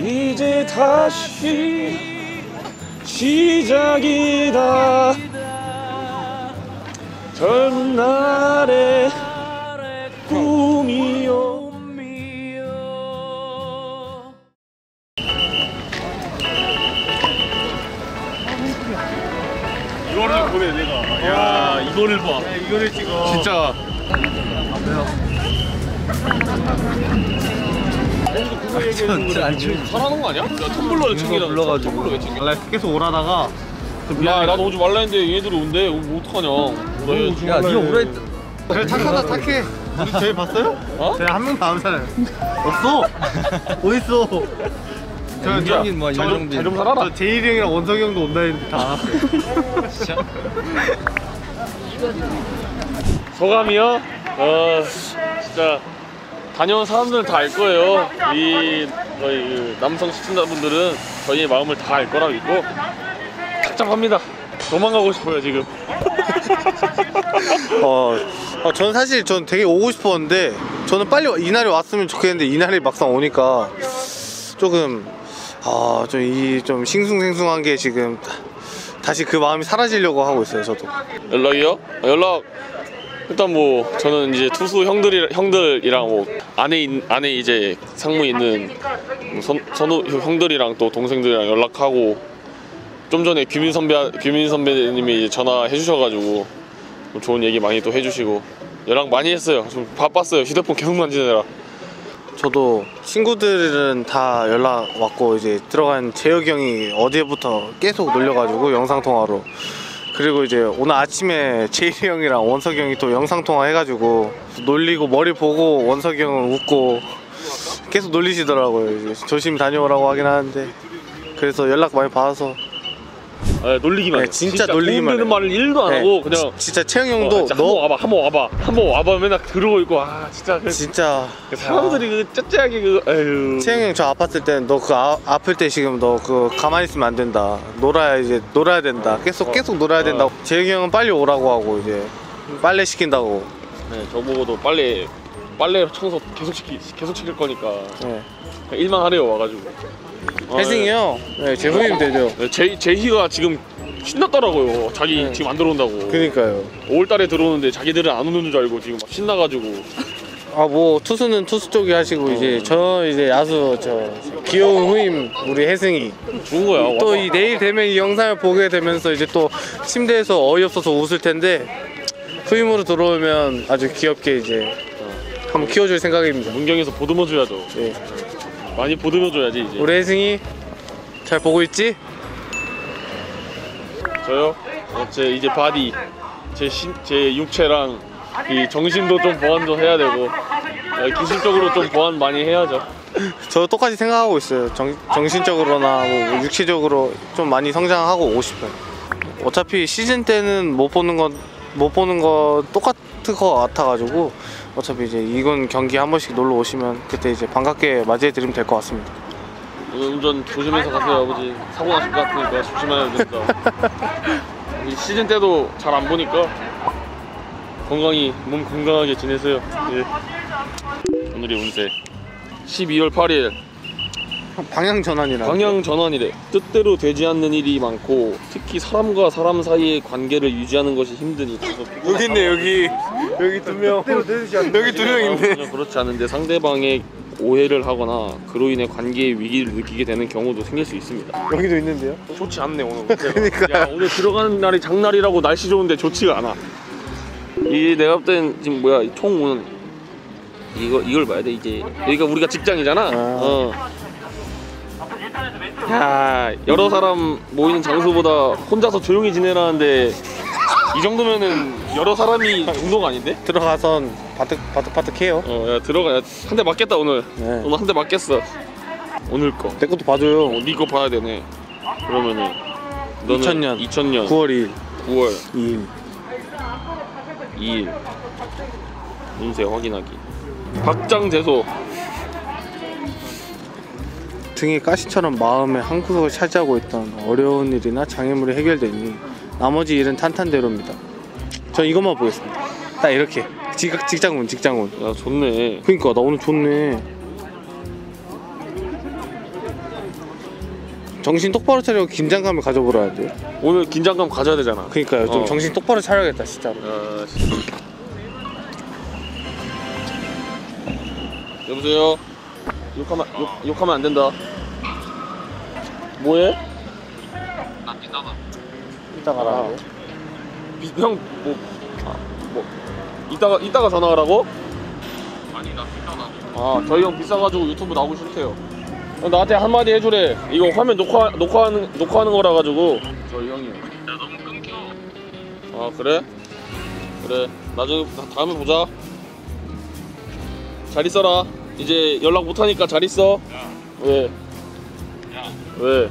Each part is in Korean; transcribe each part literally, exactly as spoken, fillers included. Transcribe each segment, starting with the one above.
이제 다시 시작이다. 젊은 날의 꿈이요. 이거를 보내 내가. 야 이거를 봐. 야, 이거를 찍어. 진짜. 안 치. 잘하는 거 아니야? 야 텀블러를 챙기라. 불러가지고. 텀블러 왜 챙겨? 원래 계속 오라다가. 야 나도 오지 말라 했는데 얘들이 온대. 뭐 어떡하냐? 야 니가 오라 했. 그래 착하다 착해. 우리 저희 봤어요? 어? 저희 한 명도 안 살아요. 없어. 어딨어? 저 윤기야 뭐 잘 좀 살아라. 저 제일이 형이랑 원석이 형도 온다 했는데 다. 진짜. 소감이요? 어 진짜 다녀온 사람들은 다 알 거예요. 이 저희 그 남성 시청자분들은 저희의 마음을 다 알 거라 믿고 착잡합니다. 도망가고 싶어요 지금. 어, 어, 저는 사실 전 되게 오고 싶었는데 저는 빨리 이날이 왔으면 좋겠는데 이날이 막상 오니까 조금 아, 좀 이 좀 싱숭생숭한 게 지금 다시 그 마음이 사라지려고 하고 있어요 저도. 연락이요? 연락 일단 뭐 저는 이제 투수 형들이 형들이랑 뭐 안에 있, 안에 이제 상무 있는 선, 선우 형들이랑 또 동생들이랑 연락하고 좀 전에 규민 선배 규민 선배님이 전화해 주셔가지고 좋은 얘기 많이 또 해주시고 연락 많이 했어요. 좀 바빴어요. 휴대폰 계속 만지느라. 저도 친구들은 다 연락 왔고 이제 들어간 재혁이 형이 어제부터 계속 놀려가지고 영상통화로. 그리고 이제 오늘 아침에 제일이 형이랑 원석이 형이 또 영상통화 해가지고 놀리고 머리 보고 원석이 형은 웃고 계속 놀리시더라고요. 이제 조심히 다녀오라고 하긴 하는데 그래서 연락 많이 받아서 네, 놀리기만 네, 진짜, 진짜 놀리기만 도움되는 말을 일도 안 네, 하고 그냥 지, 진짜 채영이 형도 어, 너 한번 와봐 한번 와봐 한번 와봐 맨날 그러고 있고 아 진짜 그, 진짜 그 사람들이 그 쩌쩌하게 그 에휴. 채영이 형 저 아팠을 때는 너 그 아플 때 지금 너 그 가만히 있으면 안 된다. 놀아야 이제 놀아야 된다. 계속 어. 계속 놀아야 된다고. 어. 재혁이 형은 빨리 오라고 하고 이제 빨래 시킨다고. 네, 저보고도 빨래 빨래 청소 계속 시키 계속 시킬 거니까 네. 일만 하래요 와가지고. 혜승이 형, 네, 제 후임 되죠. 네, 제 제희가 지금 신났더라고요. 자기 네. 지금 안 들어온다고. 그니까요. 오월달에 들어오는데 자기들은 안 오는 줄 알고 지금 막 신나가지고. 아 뭐 투수는 투수 쪽이 하시고 어. 이제 저 이제 야수 저 귀여운 후임 우리 혜승이. 좋은 거야. 또 이 내일 되면 이 영상을 보게 되면서 이제 또 침대에서 어이없어서 웃을 텐데 후임으로 들어오면 아주 귀엽게 이제 한번 키워줄 생각입니다. 문경에서 보듬어 줘야죠. 네. 많이 보듬어 줘야지 이제. 우리 혜승이 잘 보고 있지? 저요? 어, 제 이제 바디, 제, 신, 제 육체랑 이 정신도 좀 보완 좀 해야 되고 어, 기술적으로 좀 보완 많이 해야죠. 저 똑같이 생각하고 있어요. 정, 정신적으로나 뭐 육체적으로 좀 많이 성장하고 오고 싶어요. 어차피 시즌 때는 못 보는 건 못 보는 거 똑같을 것 같아가지고 어차피 이제 이군 경기 한 번씩 놀러 오시면 그때 이제 반갑게 맞이해 드리면 될 것 같습니다. 오늘 운전 조심해서 가세요 아버지. 사고 나실 것 같으니까 조심해야 된다. 시즌 때도 잘 안 보니까 건강히 몸 건강하게 지내세요. 예. 오늘이 운세 십이월 팔일 방향 전환이라. 방향 전환이래. 뜻대로 되지 않는 일이 많고 특히 사람과 사람 사이의 관계를 유지하는 것이 힘드니. 여기 있네 여기 여기 두 명. 여기 두 명 있네. 전혀 그렇지 않은데 상대방의 오해를 하거나 그로 인해 관계의 위기를 느끼게 되는 경우도 생길 수 있습니다. 여기도 있는데요? 좋지 않네 오늘. 그러니까. 야, 오늘 들어가는 날이 장날이라고 날씨 좋은데 좋지가 않아. 이 내가 볼 땐 지금 뭐야 총 오는 이거 이걸 봐야 돼 이제. 여기가 우리가 직장이잖아. 아. 어. 야 여러 사람 모이는 장소보다 혼자서 조용히 지내라는데 이 정도면은 여러 사람이 운동 아닌데? 들어가선 바득 바득 바득해요. 어 야 들어가. 한 대 맞겠다 오늘. 네. 오늘 한 대 맞겠어. 오늘 거. 내 것도 봐줘요. 어, 네 거 봐야 되네. 그러면은 너는 이천 년 이천 년 구월 이일 구월 이일 이일 운세 확인하기. 박장대소. 등에 가시처럼 마음의 한 구석을 차지하고 있던 어려운 일이나 장애물이 해결되니 나머지 일은 탄탄대로입니다. 전 이것만 보겠습니다. 딱 이렇게 직, 직장운 직장운. 야 좋네. 그니까 나 오늘 좋네. 정신 똑바로 차리고 긴장감을 가져보라 돼요. 오늘 긴장감 가져야 되잖아. 그러니까요. 좀 어. 정신 똑바로 차려야겠다 진짜로. 어... 여보세요. 욕하면 욕, 욕하면 안 된다. 뭐해? 나 이따가 이따가 라 형 뭐 아, 뭐 이따가 이따가 전화하라고? 아니 나 이따가 아 저희 형 비싸가지고 유튜브 나오고 싫대요. 어, 나한테 한마디 해주래. 이거 화면 녹화 녹화하는 녹화하는 거라 가지고. 저희 형이요. 야 너무 끊겨. 아 그래? 그래 나중에 다, 다음에 보자. 잘 있어라. 이제 연락 못하니까 잘 있어. 야, 왜? 야, 왜?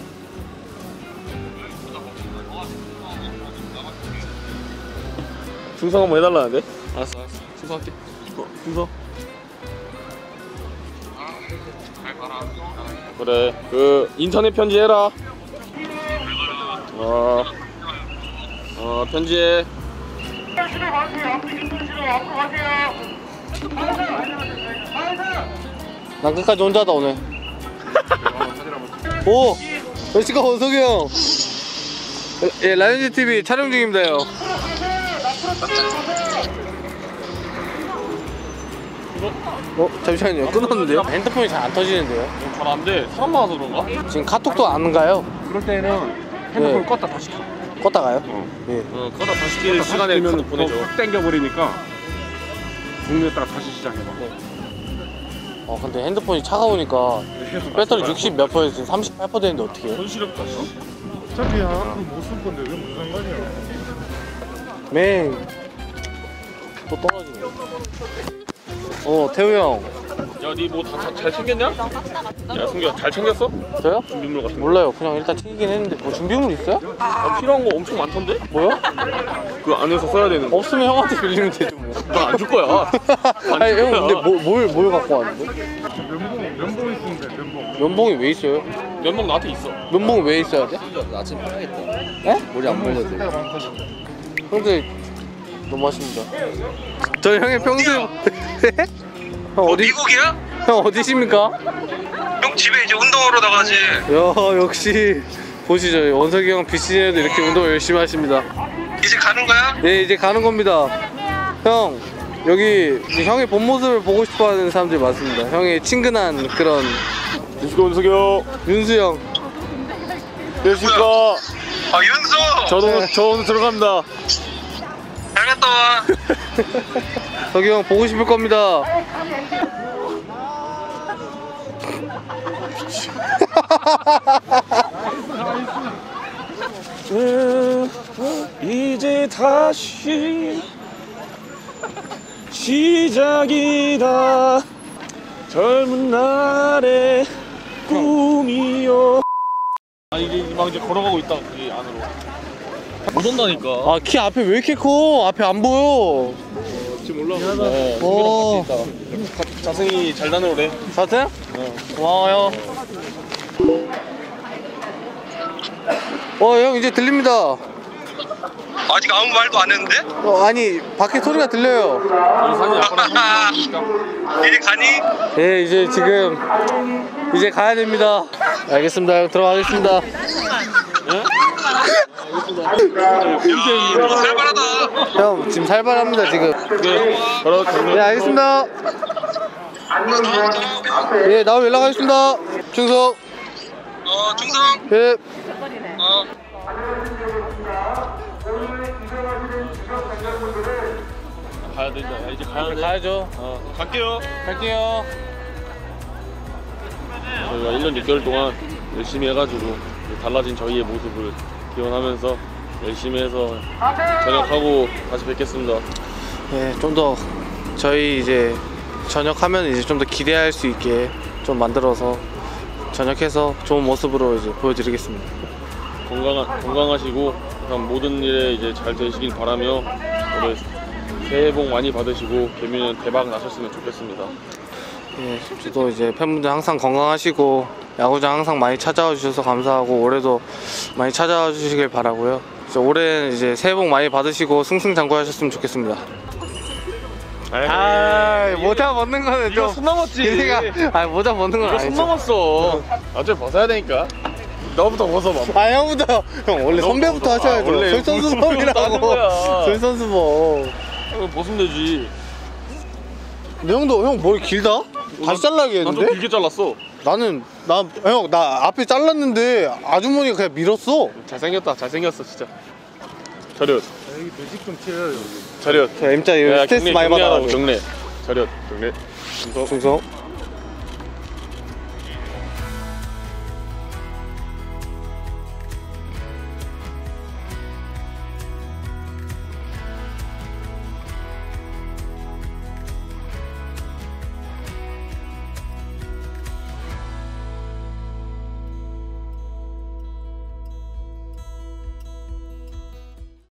충성 한번 해달라는데? 알았어 알았어 충성할게. 어, 충성. 잘 가라. 그래 그 인터넷 편지해라. 어, 어 편지해. 난 끝까지 혼자다 오늘. 오! 멸치가 원석이 형. 예, 라이언즈 티비 촬영 중입니다요. 어? 잠시만요. 끊었는데요? 핸드폰이 잘 안 터지는데요? 잘 안 돼. 사람 많아서 그런가? 지금 카톡도 안 가요. 그럴 때는 핸드폰을 네. 껐다 다시 켜. 껐다 가요? 어. 예. 어, 그러다 다시 킬 시간에 카톡 보내줘. 확 땡겨버리니까 종료했다가 다시 시작해봐. 어, 근데 핸드폰이 차가우니까 배터리 육십 몇 퍼센트 지금 삼십팔 퍼센트 되는데 어떻게 해요? 손시렵다. 어차피 못쓸 건데 왜 무슨 상관이야? 맹. 또 떨어지네. 어, 태우 형. 야, 니 뭐 다 잘 챙겼냐? 야, 승규야, 잘 챙겼어? 저요? 준비물 같은 거. 몰라요. 그냥 일단 챙기긴 했는데 뭐 준비물 있어요? 아, 필요한 거 엄청 많던데? 뭐요? 그 안에서 써야 되는 거. 없으면 형한테 빌리면 되죠 뭐. 나 안 줄 거야. 아니 형 근데 뭐, 뭘, 뭘 갖고 왔는데? 면봉 면봉 있으면 돼 면봉. 면봉이 왜 있어요? 면목 나한테 있어. 면봉이 왜 있어야 돼? 아침 편하겠다. 에? 머리 안 말려도 돼. 형들 너무하십니다. 저 형의 평소에 형 어디? 미국이야? 형 어디십니까? 형 집에 이제 운동하러 나가지. 야 역시 보시죠 원석이 형 비씨에도 이렇게 운동 열심히 하십니다. 이제 가는 거야? 네 이제 가는 겁니다. 형 여기 이제 형의 본 모습을 보고 싶어하는 사람들이 많습니다. 형의 친근한 그런 윤수가 윤석이 형. 윤수 형. 안녕하십니까. 아 윤수. 저도 오늘, 저 오늘 들어갑니다. 잘 갔다 와. 석이 형 보고 싶을 겁니다. 이제 다시 시작이다. 젊은 날의 꿈이요. 아 이게 막 이제 걸어가고 있다 이 안으로. 못 온다니까. 아 키 앞에 왜 이렇게 커? 앞에 안 보여. 지금 올라오고 어. 있다. 자승이 잘 다녀오래. 사태? 고마워요. 어, 형 이제 들립니다. 아직 아무 말도 안 했는데? 어, 아니 밖에 소리가 들려요. 이 산이 약간 힘들으니까. 이제 가니? 예, 이제 지금 이제 가야 됩니다. 알겠습니다. 형 들어가겠습니다. 야, 살벌하다. 형 지금 살벌합니다 지금. 네, 걸어 네, 알겠습니다. 예, 나오면 연락하겠습니다. 충성. 어 충성. 예. 어. 가야 된다. 야, 이제 가야 돼. 가야죠. 어, 갈게요. 갈게요. 저희가 일 년 육 개월 동안 열심히 해가지고 달라진 저희의 모습을 기원하면서 열심히 해서 전역하고 다시 뵙겠습니다. 예, 좀 더 저희 이제 전역하면 이제 좀 더 기대할 수 있게 좀 만들어서 전역해서 좋은 모습으로 이제 보여드리겠습니다. 건강 건강하시고 그냥 모든 일에 이제 잘 되시길 바라며 올해 새해 복 많이 받으시고 개미는 대박 나셨으면 좋겠습니다. 예, 저도 이제 팬분들 항상 건강하시고 야구장 항상 많이 찾아와 주셔서 감사하고 올해도 많이 찾아와 주시길 바라고요. 그래서 올해는 이제 새해 복 많이 받으시고 승승장구하셨으면 좋겠습니다. 아, 모자 벗는 거는 이거 좀 손 넘었지. 기대가. 아, 모자 벗는 건 이거 손 아니죠. 넘었어. 어차피 벗어야 되니까. 너부터 벗어봐. 아 형부터 형 원래 선배부터 아, 하셔야죠. 원래 솔선수범이라고. 하는 거야. 솔선수범. 이거 벗으면 되지. 근데 형도 형 머리 길다? 다시 난 좀 잘라야겠는데? 길게 잘랐어. 나는 나 형 나 앞에 잘랐는데 아주머니가 그냥 밀었어. 잘생겼다. 잘생겼어 진짜. 차렷. 여기 매직 좀 튀어요 여기. 차렷. 저 M자 야, 스트레스 경례, 많이 경례하라고 받아가지고. 경례. 차렷. 경례. 충성. 충성.